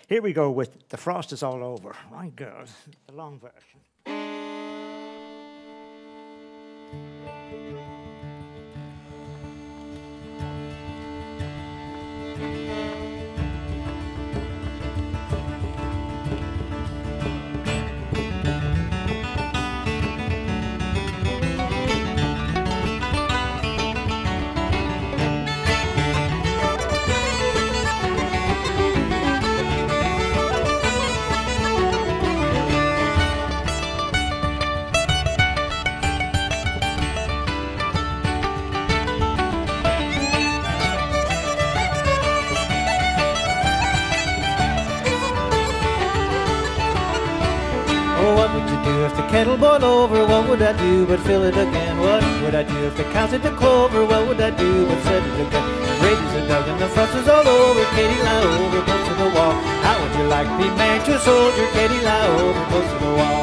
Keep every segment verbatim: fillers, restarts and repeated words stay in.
Here we go with The Frost Is All Over. My God, the long version. What would you do if the kettle boiled over? What would I do but fill it again? What would I do if the cows ate the clover? What would I do but set it again? The graves are dug and the frost is all over. Katie, lie over close to the wall. How would you like to be married to a soldier? Katie, lie over close to the wall.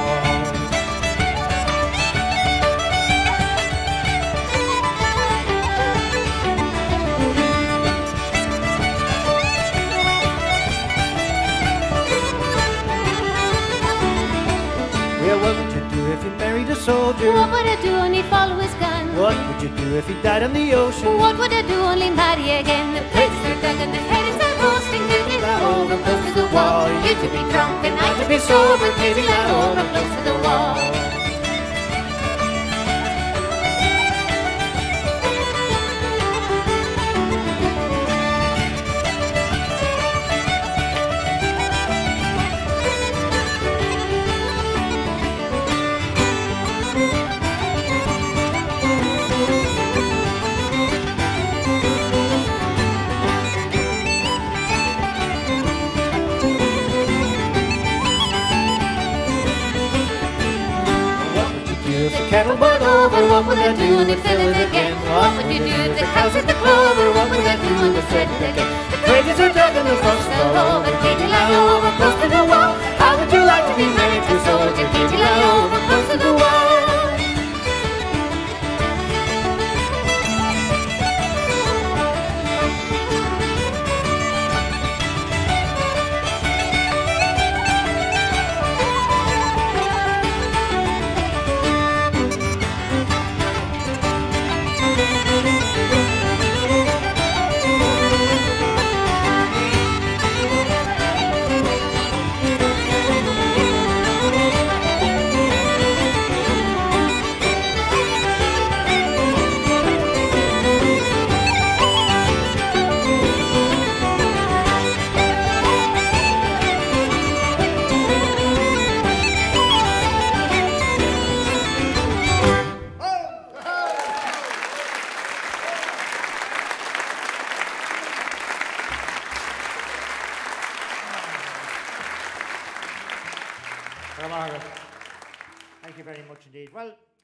Yeah, what would you do if you married a soldier? What would I do only follow his gun? What would you do if he died on the ocean? What would I do only marry again? The places are dug and the heads are roasting. Katie, lie over close to the wall. You to be drunk and I to be sober. Katie, lie over close to the wall. If the kettle boiled over, what would I do to fill it again? What would you do if the cows ate the clover? What would I do to set it again? The graves are dug and the frost is all over. Katie, lie over close to the wall. How would you like to be married to a soldier? Katie, lie over close to the wall. Well, Margaret, thank you very much indeed. Well,